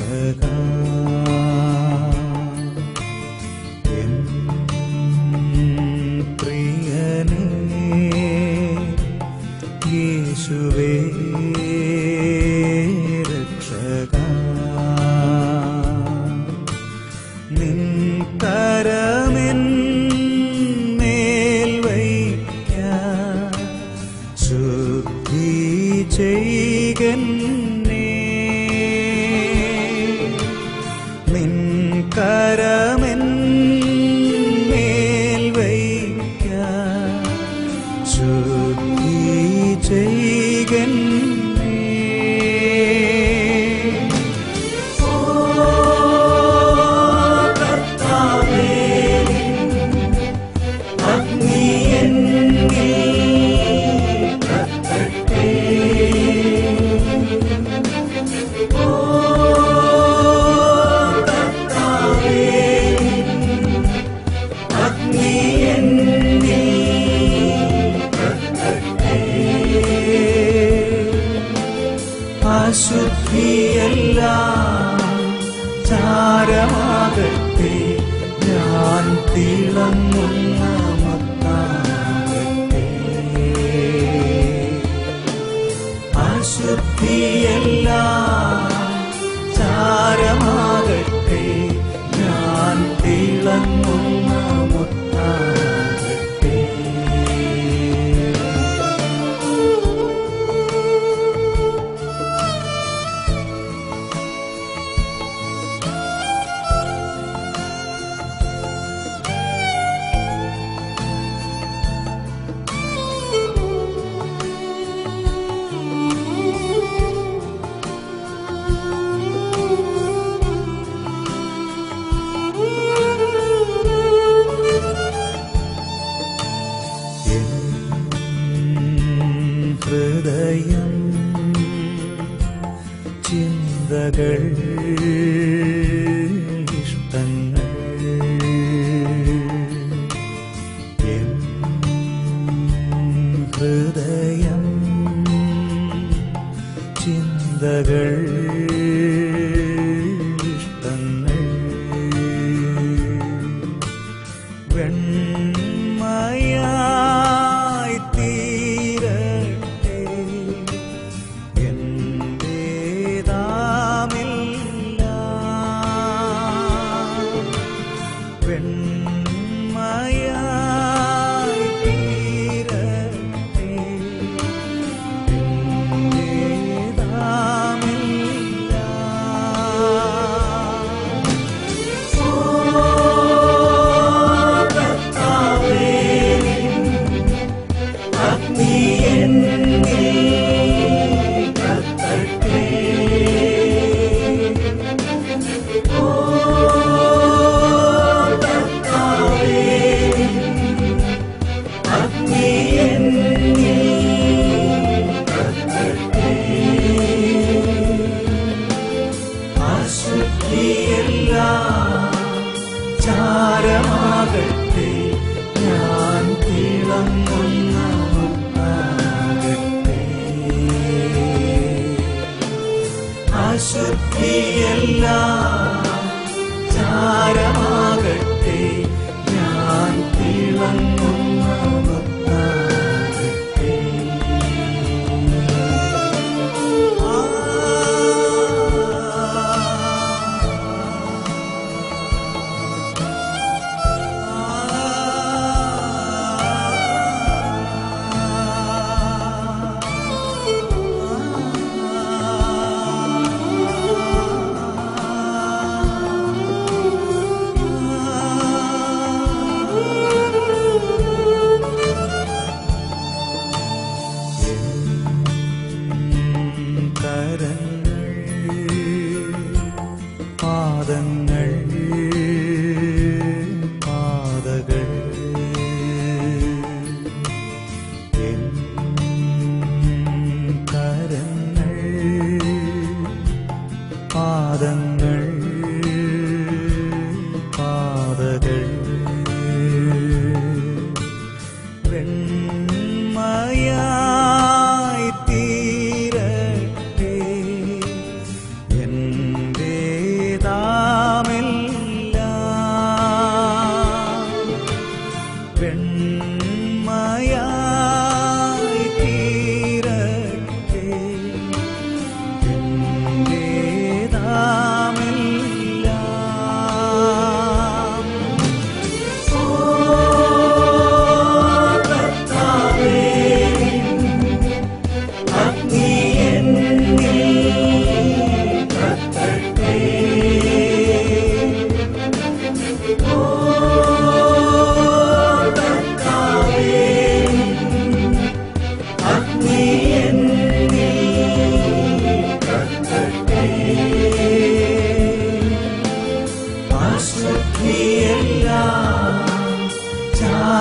N പ്രിയനേ യേശുവേ രക്ഷകാ, നിൻ കരമെന്മേൽ വയ്ക്കാൻ ശുദ്ധി ചെയ്കന്നേ, നിൻ കരമെന്മേൽ വയ്ക്കാൻ ശുദ്ധി ചെയ്കന്നേ. ഓ കർത്താവേ, അഗ്നി എന്നിൽ കത്തട്ടെ. ഓ കർത്താവേ, അഗ്നി എന്നിൽ കത്തട്ടെ. അശുദ്ധിയെല്ലാം ചാരമാകട്ടെ, ഞാൻ തിളങ്ങുന്ന മുത്താകട്ടെ. അശുദ്ധിയെല്ലാം ചാരമാകട്ടെ, ഞാൻ തിളങ്ങുന്ന മുത്താകട്ടെ. ഹൃദയം ചിന്തകൾ ഇഷ്ടങ്ങൾ എൻ ഹൃദയം ചിന്തകൾ ഇഷ്ടങ്ങൾ വെണ്മയായി തീരട്ടെ, എന്റേതാമെല്ലാം വെണ്മയായി തീരട്ടെ, എന്റേതാമെല്ലാം. ഓ കർത്താവേ, അഗ്നി എന്നിൽ കത്തട്ടെ. ഓ കർത്താവേ, അഗ്നി എന്നിൽ കത്തട്ടെ. അശുദ്ധിയെല്ലാം ചാരമാകട്ടെ, ഞാൻ തിളങ്ങുന്ന മുത്താകട്ടെ. അശുദ്ധിയെല്ലാം ചാരമാകട്ടെ, ഞാൻ തിളങ്ങുന്ന മുത്താകട്ടെ. പാദങ്ങൾ പാതകൾ എൻ കരങ്ങൾ പാദങ്ങൾ പാതകൾ വെണ്മയായി തീരട്ടെ, എന്റേതാമെല്ലാം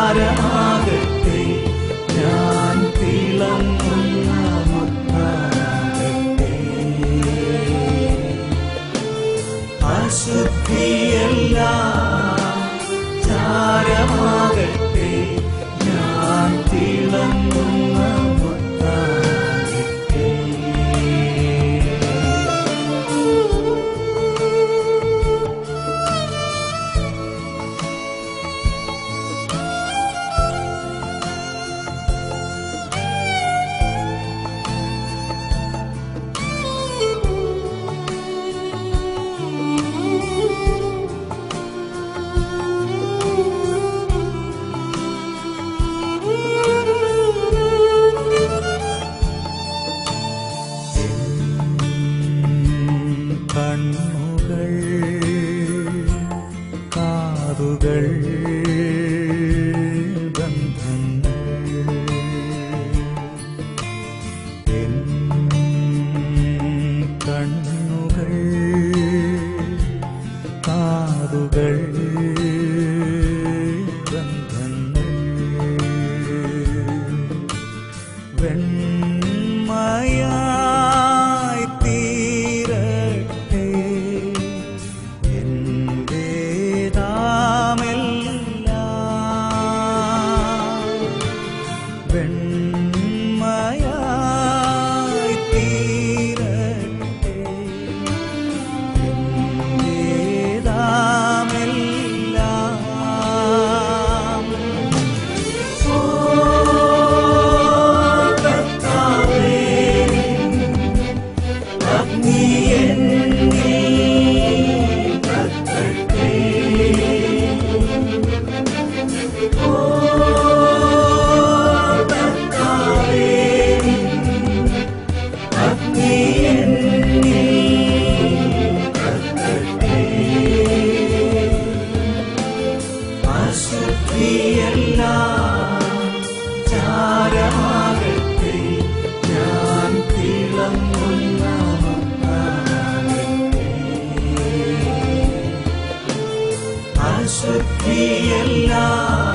ചാരമാകട്ടെ, ഞാൻ തിളങ്ങുന്ന മുത്താകട്ടെ. അശുദ്ധിയെല്ലാം ചാരമാകട്ടെ, ഞാൻ തിളങ്ങുന്ന മുത്താകട്ടെ. കണ്ണുകൾ, കാതുകൾ, ബന്ധങ്ങൾ, എൻ കണ്ണുകൾ, കാതുകൾ, ബന്ധങ്ങൾ വെണ്മയായി തീരട്ടെ, വെണ്മയായി തീരട്ടെ എന്റേതാമെല്ലാം. ഓ കർത്താവേ, അഗ്നി എന്നിൽ കത്തട്ടെ. ഓ അശുദ്ധിയെല്ലാം ചാരമാകട്ടെ, ഞാൻ തിളങ്ങുന്ന മുത്താകട്ടെ. അശുദ്ധിയെല്ലാം